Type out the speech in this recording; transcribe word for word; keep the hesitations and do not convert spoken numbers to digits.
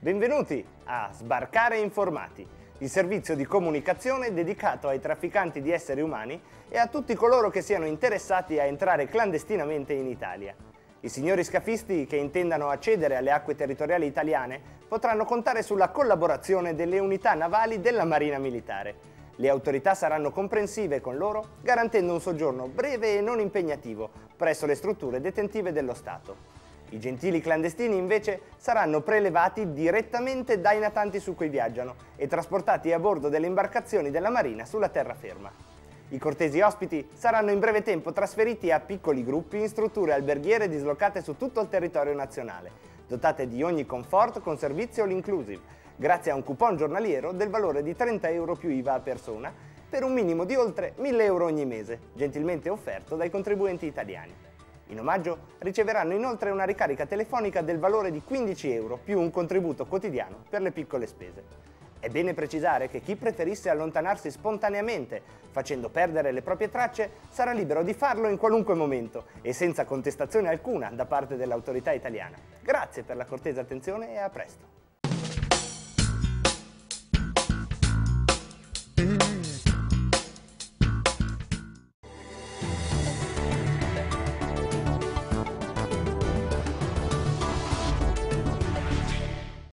Benvenuti a Sbarcare Informati, il servizio di comunicazione dedicato ai trafficanti di esseri umani e a tutti coloro che siano interessati a entrare clandestinamente in Italia. I signori scafisti che intendano accedere alle acque territoriali italiane potranno contare sulla collaborazione delle unità navali della Marina Militare. Le autorità saranno comprensive con loro, garantendo un soggiorno breve e non impegnativo presso le strutture detentive dello Stato. I gentili clandestini invece saranno prelevati direttamente dai natanti su cui viaggiano e trasportati a bordo delle imbarcazioni della Marina sulla terraferma. I cortesi ospiti saranno in breve tempo trasferiti a piccoli gruppi in strutture alberghiere dislocate su tutto il territorio nazionale, dotate di ogni comfort con servizio all inclusive, grazie a un coupon giornaliero del valore di trenta euro più I V A a persona, per un minimo di oltre mille euro ogni mese, gentilmente offerto dai contribuenti italiani. In omaggio riceveranno inoltre una ricarica telefonica del valore di quindici euro più un contributo quotidiano per le piccole spese. È bene precisare che chi preferisse allontanarsi spontaneamente, facendo perdere le proprie tracce, sarà libero di farlo in qualunque momento e senza contestazione alcuna da parte dell'autorità italiana. Grazie per la cortese attenzione e a presto!